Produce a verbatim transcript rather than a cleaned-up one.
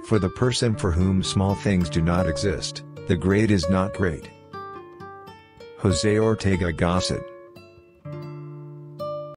For the person for whom small things do not exist, the great is not great. José Ortega y Gasset.